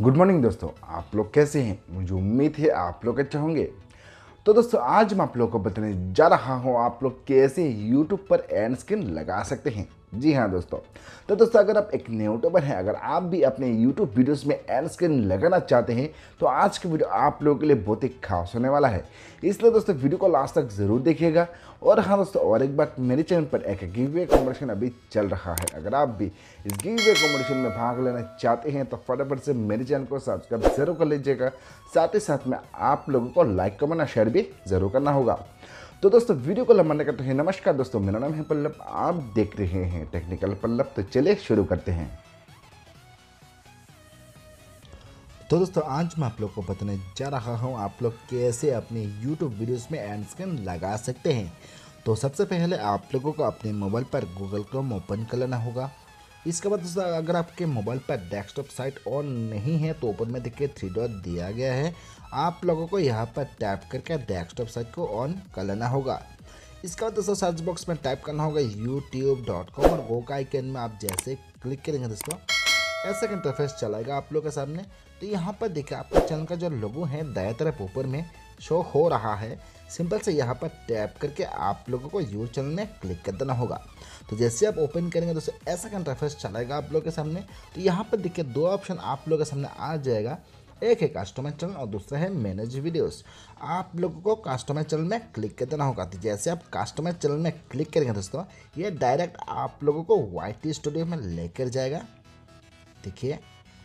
Good morning दोस्तों, आप लोग कैसे हैं। मुझे उम्मीद है आप लोग अच्छे होंगे। तो दोस्तों आज मैं आप लोगों को बताने जा रहा हूं आप लोग कैसे YouTube पर एड स्क्रीन लगा सकते हैं। जी हाँ दोस्तों। तो दोस्तों अगर आप एक न्यू यूट्यूबर हैं, अगर आप भी अपने YouTube वीडियोस में एड स्क्रीन लगाना चाहते हैं तो आज की वीडियो आप लोगों के लिए बहुत ही खास होने वाला है। इसलिए दोस्तों वीडियो को लास्ट तक जरूर देखिएगा। और हाँ दोस्तों, और एक बात, मेरे चैनल पर एक गिव अवे कॉम्पिटिशन अभी चल रहा है। अगर आप भी इस गिव अवे कॉम्पिटिशन में भाग लेना चाहते हैं तो फटाफट से मेरे चैनल को सब्सक्राइब जरूर कर लीजिएगा। साथ ही साथ में आप लोगों को लाइक कमेंट और शेयर भी जरूर करना होगा। तो दोस्तों वीडियो को लंबा नहीं करते हैं। नमस्कार दोस्तों, मेरा नाम है पल्लव, आप देख रहे हैं टेक्निकल पल्लव। तो चलिए शुरू करते हैं। तो दोस्तों आज मैं आप लोग को बताने जा रहा हूं आप लोग कैसे अपने YouTube वीडियोस में एड स्क्रीन लगा सकते हैं। तो सबसे पहले आप लोगों को अपने मोबाइल पर गूगल क्रोम ओपन कर लेना होगा। इसके बाद दोस्तों अगर आपके मोबाइल पर डेस्कटॉप साइट ऑन नहीं है तो ऊपर में देखिए 3 डॉट दिया गया है। आप लोगों को यहाँ पर टैप करके डेस्कटॉप साइट को ऑन कर लेना होगा। इसके बाद दोस्तों सर्च बॉक्स में टाइप करना होगा youtube.com और गो का आइकन में आप जैसे क्लिक करेंगे दोस्तों ऐसा का इंटरफेस चलाएगा आप लोगों के सामने। तो यहाँ पर देखिए आपके चैनल का जो लोगो है दाएं तरफ ऊपर में शो हो रहा है। सिंपल से यहाँ पर टैप करके आप लोगों को यू चैनल में क्लिक कर देना होगा। तो जैसे आप ओपन करेंगे दोस्तों ऐसा का इंटरफेस चलाएगा आप लोगों के सामने। तो यहाँ पर देखिए 2 ऑप्शन आप लोगों के सामने आ जाएगा। एक है कस्टमाइज चैनल और दूसरा है मैनेज वीडियोस। आप लोगों को कस्टमाइज चैनल में क्लिक कर देना होगा। तो जैसे आप कस्टमाइज चैनल में क्लिक करेंगे दोस्तों ये डायरेक्ट आप लोगों को YT स्टूडियो में लेकर जाएगा। देखिए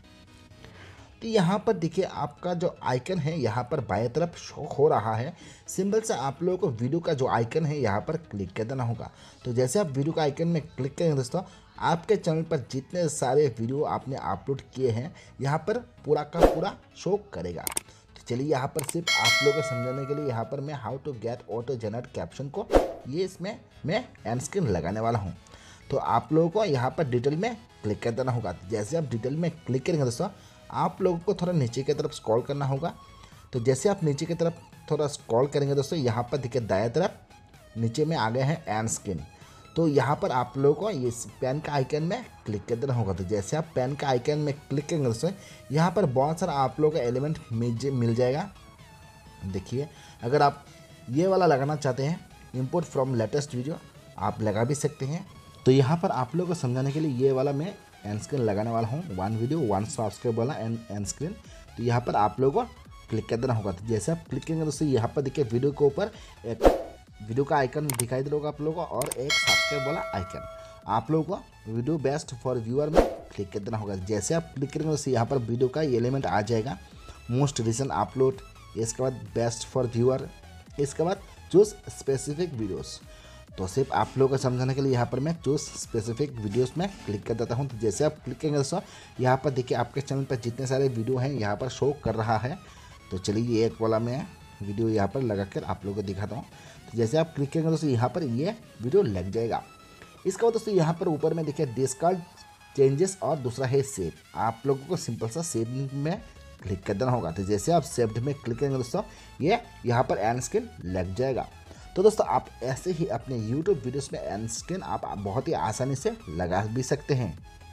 तो यहाँ पर देखिए आपका जो आइकन है यहाँ पर बाएं तरफ शो हो रहा है। सिंपल से आप लोगों को वीडियो का जो आइकन है यहाँ पर क्लिक कर देना होगा। तो जैसे आप वीडियो का आइकन में क्लिक करेंगे दोस्तों आपके चैनल पर जितने सारे वीडियो आपने अपलोड किए हैं यहाँ पर पूरा का पूरा शो करेगा। तो चलिए यहाँ पर सिर्फ आप लोगों को समझाने के लिए यहाँ पर मैं how to get auto generate caption को ये इसमें मैं एंड स्क्रीन लगाने वाला हूँ। तो आप लोगों को यहाँ पर डिटेल में क्लिक कर देना होगा। जैसे आप डिटेल में क्लिक करेंगे दोस्तों आप लोगों को थोड़ा नीचे की तरफ स्क्रॉल करना होगा। तो जैसे आप नीचे की तरफ थोड़ा स्क्रॉल करेंगे दोस्तों यहाँ पर देखिए दाएं तरफ नीचे में आ गए हैं एंड स्क्रीन। तो यहाँ पर आप लोगों को ये पेन का आइकन में क्लिक कर देना होगा। तो जैसे आप पेन का आइकन में क्लिक करेंगे दोस्तों यहाँ पर बहुत सारा आप लोगों का एलिमेंट मिल जाएगा। देखिए अगर आप ये वाला लगाना चाहते हैं इंपोर्ट फ्रॉम लेटेस्ट वीडियो आप लगा भी सकते हैं। तो यहाँ पर आप लोगों को समझाने के लिए ये वाला मैं एंड स्क्रीन लगाने वाला हूँ। 1 वीडियो 1 सब्सक्राइब वाला एंड स्क्रीन। तो यहाँ पर आप लोगों को क्लिक कर देना होगा। तो जैसे आप क्लिक करेंगे दोस्तों यहाँ पर देखिए वीडियो के ऊपर एक वीडियो का आइकन दिखाई दे होगा आप लोगों को और एक सब्सक्राइब वाला आइकन। आप लोगों को वीडियो बेस्ट फॉर व्यूअर में क्लिक कर देना होगा। जैसे आप क्लिक करेंगे दोस्तों यहाँ पर वीडियो का एलिमेंट आ जाएगा मोस्ट रिसेंट अपलोड। इसके बाद बेस्ट फॉर व्यूअर, इसके बाद चूज स्पेसिफिक वीडियोस। तो सिर्फ आप लोगों को समझाने के लिए यहाँ पर मैं चूज स्पेसिफिक वीडियोस में क्लिक कर देता हूँ। तो जैसे आप क्लिक करेंगे दोस्तों यहाँ पर देखिए आपके चैनल पर जितने सारे वीडियो हैं यहाँ पर शो कर रहा है। तो चलिए एक वाला मैं वीडियो यहाँ पर लगा कर आप लोगों को दिखाता हूँ। तो जैसे आप क्लिक करेंगे दोस्तों यहाँ पर ये वीडियो लग जाएगा। इसके बाद दोस्तों यहाँ पर ऊपर में देखिए डिस्कार्ड चेंजेस और दूसरा है सेव। आप लोगों को सिंपल सा सेव में क्लिक कर देना होगा। तो जैसे आप सेव्ड में क्लिक करेंगे दोस्तों ये यहाँ पर एंड स्क्रीन लग जाएगा। तो दोस्तों आप ऐसे ही अपने YouTube वीडियोस में एंड स्क्रीन आप बहुत ही आसानी से लगा भी सकते हैं।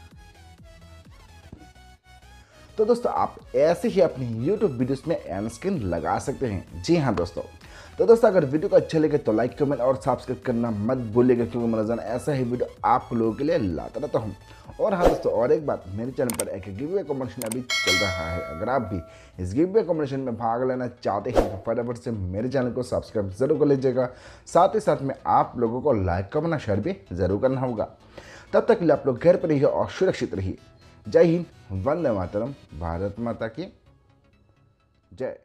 तो दोस्तों आप ऐसे ही अपने YouTube वीडियोस में एंड स्क्रीन लगा सकते हैं। जी हाँ दोस्तों। तो दोस्तों अगर वीडियो को अच्छा लगे तो लाइक कमेंट और सब्सक्राइब करना मत भूलिएगा, क्योंकि मैं रोजाना ऐसा ही वीडियो आप लोगों के लिए लाता रहता हूँ। और हाँ दोस्तों, और एक बात, मेरे चैनल पर एक गिव अवे कॉम्पिटिशन अभी चल रहा है। अगर आप भी इस गिव अवे कॉम्पिटिशन में भाग लेना चाहते हैं तो फटाफट से मेरे चैनल को सब्सक्राइब जरूर कर लीजिएगा। साथ ही साथ में आप लोगों को लाइक कमेंट शेयर भी जरूर करना होगा। तब तक के लिए आप लोग घर पर रहिए और सुरक्षित रहिए। जय हिंद, वंदे मातरम, भारत माता की जय।